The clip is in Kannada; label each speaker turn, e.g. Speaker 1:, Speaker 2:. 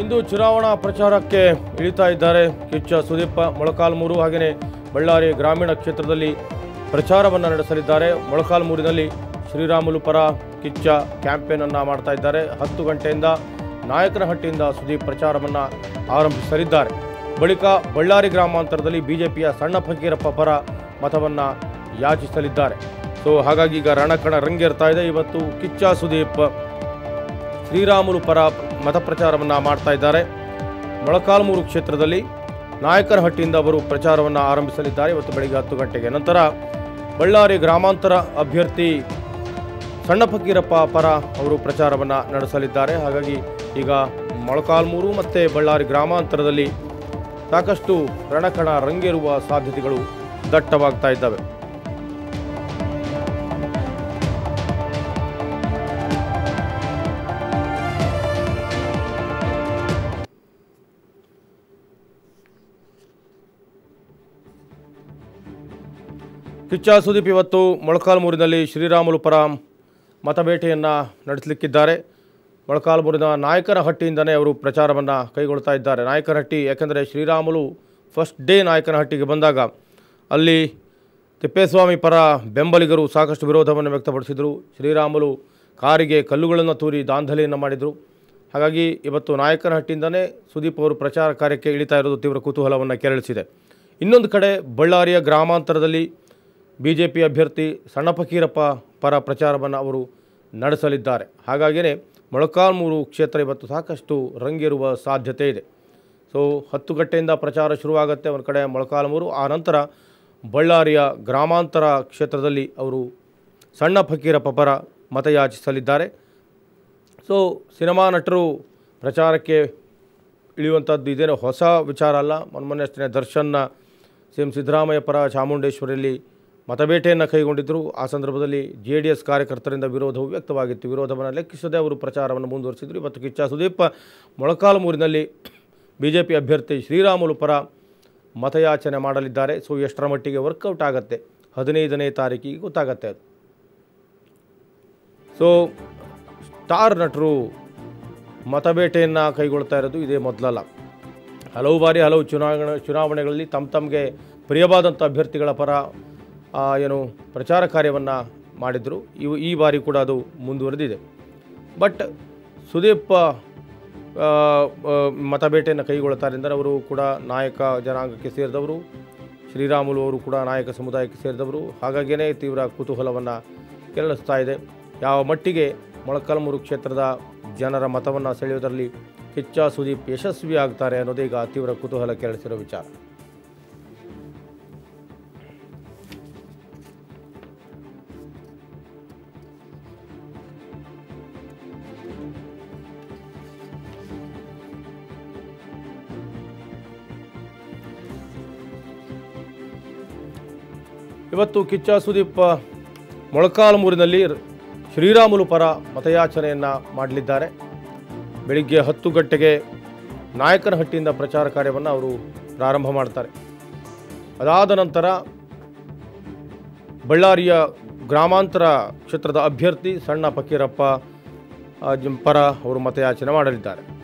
Speaker 1: ಇಂದು ಚುನಾವಣಾ ಪ್ರಚಾರಕ್ಕೆ ಇಳಿತಾ ಇದ್ದಾರೆ ಕಿಚ್ಚ ಸುದೀಪ್. ಮೊಳಕಾಲ್ಮೂರು ಹಾಗೆಯೇ ಬಳ್ಳಾರಿ ಗ್ರಾಮೀಣ ಕ್ಷೇತ್ರದಲ್ಲಿ ಪ್ರಚಾರವನ್ನು ನಡೆಸಲಿದ್ದಾರೆ. ಮೊಳಕಾಲ್ಮೂರಿನಲ್ಲಿ ಶ್ರೀರಾಮುಲು ಪರ ಕಿಚ್ಚ ಕ್ಯಾಂಪೇನ್ ಅನ್ನು ಮಾಡ್ತಾ ಇದ್ದಾರೆ. 10 ಗಂಟೆಯಿಂದ ನಾಯಕನಹಟ್ಟಿಯಿಂದ ಸುದೀಪ್ ಪ್ರಚಾರವನ್ನು ಆರಂಭಿಸಲಿದ್ದಾರೆ. ಬಳಿಕ ಬಳ್ಳಾರಿ ಗ್ರಾಮಾಂತರದಲ್ಲಿ ಬಿಜೆಪಿಯ ಸಣ್ಣ ಫಕೀರಪ್ಪ ಪರ ಮತವನ್ನು ಯಾಚಿಸಲಿದ್ದಾರೆ. ಹಾಗಾಗಿ ಈಗ ರಣಕಣ ರಂಗೇರ್ತಾ ಇದೆ. ಇವತ್ತು ಕಿಚ್ಚ ಸುದೀಪ್ ಶ್ರೀರಾಮುಲು ಪರ ಮತ ಪ್ರಚಾರವನ್ನು ಮಾಡ್ತಾ ಇದ್ದಾರೆ. ಮೊಳಕಾಲ್ಮೂರು ಕ್ಷೇತ್ರದಲ್ಲಿ ನಾಯಕನಹಟ್ಟಿಯಿಂದ ಅವರು ಪ್ರಚಾರವನ್ನು ಆರಂಭಿಸಲಿದ್ದಾರೆ ಇವತ್ತು ಬೆಳಗ್ಗೆ 10 ಗಂಟೆಗೆ. ನಂತರ ಬಳ್ಳಾರಿ ಗ್ರಾಮಾಂತರ ಅಭ್ಯರ್ಥಿ ಸಣ್ಣ ಫಕೀರಪ್ಪ ಪರ ಅವರು ಪ್ರಚಾರವನ್ನು ನಡೆಸಲಿದ್ದಾರೆ. ಹಾಗಾಗಿ ಈಗ ಮೊಳಕಾಲ್ಮೂರು ಮತ್ತು ಬಳ್ಳಾರಿ ಗ್ರಾಮಾಂತರದಲ್ಲಿ ಸಾಕಷ್ಟು ರಣಕಣ ರಂಗೇರುವ ಸಾಧ್ಯತೆಗಳು ದಟ್ಟವಾಗ್ತಾ ಇದ್ದಾವೆ. ಕಿಚ್ಚ ಸುದೀಪ್ ಇವತ್ತು ಮೊಳಕಾಲ್ಮೂರಿನಲ್ಲಿ ಶ್ರೀರಾಮುಲು ಪರ ಮತಬೇಟೆಯನ್ನು ನಡೆಸಲಿಕ್ಕಿದ್ದಾರೆ. ಮೊಳಕಾಲ್ಮೂರಿನ ನಾಯಕನಹಟ್ಟಿಯಿಂದಲೇ ಅವರು ಪ್ರಚಾರವನ್ನು ಕೈಗೊಳ್ತಾ ಇದ್ದಾರೆ. ನಾಯಕನಹಟ್ಟಿ ಯಾಕೆಂದರೆ ಶ್ರೀರಾಮುಲು ಫಸ್ಟ್ ಡೇ ನಾಯಕನಹಟ್ಟಿಗೆ ಬಂದಾಗ ಅಲ್ಲಿ ತಿಪ್ಪೇಸ್ವಾಮಿ ಪರ ಬೆಂಬಲಿಗರು ಸಾಕಷ್ಟು ವಿರೋಧವನ್ನು ವ್ಯಕ್ತಪಡಿಸಿದರು. ಶ್ರೀರಾಮುಲು ಕಾರಿಗೆ ಕಲ್ಲುಗಳನ್ನು ತೂರಿ ದಾಂಧಲೆಯನ್ನು ಮಾಡಿದರು. ಹಾಗಾಗಿ ಇವತ್ತು ನಾಯಕನಹಟ್ಟಿಯಿಂದಲೇ ಸುದೀಪ್ ಅವರು ಪ್ರಚಾರ ಕಾರ್ಯಕ್ಕೆ ಇಳಿತಾ ಇರೋದು ತೀವ್ರ ಕುತೂಹಲವನ್ನು ಕೆರಳಿಸಿದೆ. ಇನ್ನೊಂದು ಕಡೆ ಬಳ್ಳಾರಿಯ ಗ್ರಾಮಾಂತರದಲ್ಲಿ ಬಿಜೆಪಿ ಅಭ್ಯರ್ಥಿ ಸಣ್ಣ ಫಕೀರಪ್ಪ ಪರ ಪ್ರಚಾರವನ್ನು ಅವರು ನಡೆಸಲಿದ್ದಾರೆ. ಹಾಗಾಗಿಯೇ ಮೊಳಕಾಲ್ಮೂರು ಕ್ಷೇತ್ರ ಇವತ್ತು ಸಾಕಷ್ಟು ರಂಗೇರುವ ಸಾಧ್ಯತೆ ಇದೆ. 10 ಗಂಟೆಯಿಂದ ಪ್ರಚಾರ ಶುರುವಾಗುತ್ತೆ ಒಂದು ಕಡೆ ಮೊಳಕಾಲ್ಮೂರು. ಆ ನಂತರ ಬಳ್ಳಾರಿಯ ಗ್ರಾಮಾಂತರ ಕ್ಷೇತ್ರದಲ್ಲಿ ಅವರು ಸಣ್ಣ ಫಕೀರಪ್ಪ ಪರ ಮತಯಾಚಿಸಲಿದ್ದಾರೆ. ಸಿನಿಮಾ ನಟರು ಪ್ರಚಾರಕ್ಕೆ ಇಳಿಯುವಂಥದ್ದು ಇದೇನೋ ಹೊಸ ವಿಚಾರ ಅಲ್ಲ. ಮೊನ್ನೆ ಅಷ್ಟೇ ದರ್ಶನ್ನ CM ಸಿದ್ದರಾಮಯ್ಯ ಪರ ಚಾಮುಂಡೇಶ್ವರಿಯಲ್ಲಿ ಮತಬೇಟೆಯನ್ನು ಕೈಗೊಂಡಿದ್ದರು. ಆ ಸಂದರ್ಭದಲ್ಲಿ JDS ಕಾರ್ಯಕರ್ತರಿಂದ ವಿರೋಧವು ವ್ಯಕ್ತವಾಗಿತ್ತು. ವಿರೋಧವನ್ನು ಲೆಕ್ಕಿಸದೆ ಅವರು ಪ್ರಚಾರವನ್ನು ಮುಂದುವರಿಸಿದರು. ಇವತ್ತು ಕಿಚ್ಚ ಸುದೀಪ್ ಮೊಳಕಾಲ್ಮೂರಿನಲ್ಲಿ ಬಿಜೆಪಿ ಅಭ್ಯರ್ಥಿ ಶ್ರೀರಾಮುಲು ಪರ ಮತಯಾಚನೆ ಮಾಡಲಿದ್ದಾರೆ. ಎಷ್ಟರ ಮಟ್ಟಿಗೆ ವರ್ಕೌಟ್ ಆಗುತ್ತೆ 15ನೇ ತಾರೀಕಿಗೆ ಗೊತ್ತಾಗತ್ತೆ ಅದು. ಸ್ಟಾರ್ ನಟರು ಮತಬೇಟೆಯನ್ನು ಕೈಗೊಳ್ತಾ ಇರೋದು ಇದೇ ಮೊದಲಲ್ಲ. ಹಲವು ಬಾರಿ ಹಲವು ಚುನಾವಣೆಗಳಲ್ಲಿ ತಮಗೆ ಪ್ರಿಯವಾದಂಥ ಅಭ್ಯರ್ಥಿಗಳ ಪರ ಪ್ರಚಾರ ಕಾರ್ಯವನ್ನು ಮಾಡಿದರು. ಈ ಬಾರಿ ಕೂಡ ಅದು ಮುಂದುವರೆದಿದೆ. ಬಟ್ ಸುದೀಪ್ ಮತಬೇಟೆಯನ್ನು ಕೈಗೊಳ್ತಾರೆ ಅಂದರೆ ಅವರು ಕೂಡ ನಾಯಕ ಜನಾಂಗಕ್ಕೆ ಸೇರಿದವರು, ಶ್ರೀರಾಮುಲು ಅವರು ಕೂಡ ನಾಯಕ ಸಮುದಾಯಕ್ಕೆ ಸೇರಿದವರು. ಹಾಗಾಗಿಯೇ ತೀವ್ರ ಕುತೂಹಲವನ್ನು ಕೆರಳಿಸ್ತಾ ಇದೆ. ಯಾವ ಮಟ್ಟಿಗೆ ಮೊಳಕಾಲ್ಮೂರು ಕ್ಷೇತ್ರದ ಜನರ ಮತವನ್ನು ಸೆಳೆಯುವುದರಲ್ಲಿ ಕಿಚ್ಚ ಸುದೀಪ್ ಯಶಸ್ವಿ ಆಗ್ತಾರೆ ಅನ್ನೋದೇ ಈಗ ತೀವ್ರ ಕುತೂಹಲ ಕೆರಳಿಸಿರೋ ವಿಚಾರ. ಇವತ್ತು ಕಿಚ್ಚ ಸುದೀಪ್ ಮೊಳಕಾಲ್ಮೂರಿನಲ್ಲಿ ಶ್ರೀರಾಮುಲು ಪರ ಮತಯಾಚನೆಯನ್ನು ಮಾಡಲಿದ್ದಾರೆ. ಬೆಳಿಗ್ಗೆ 10 ಗಂಟೆಗೆ ನಾಯಕನಹಟ್ಟಿಯಿಂದ ಪ್ರಚಾರ ಕಾರ್ಯವನ್ನು ಅವರು ಪ್ರಾರಂಭ ಮಾಡ್ತಾರೆ. ಅದಾದ ನಂತರ ಬಳ್ಳಾರಿಯ ಗ್ರಾಮಾಂತರ ಕ್ಷೇತ್ರದ ಅಭ್ಯರ್ಥಿ ಸಣ್ಣ ಫಕೀರಪ್ಪ ಪರ ಅವರು ಮತಯಾಚನೆ ಮಾಡಲಿದ್ದಾರೆ.